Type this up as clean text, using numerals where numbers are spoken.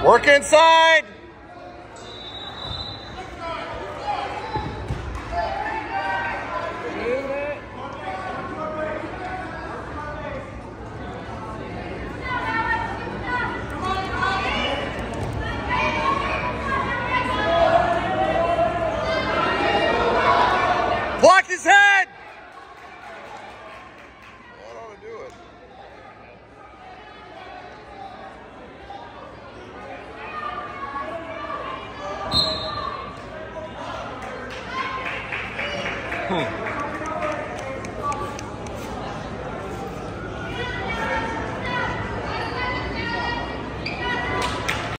Work inside. Block his head. I don't want to do it. Hmm.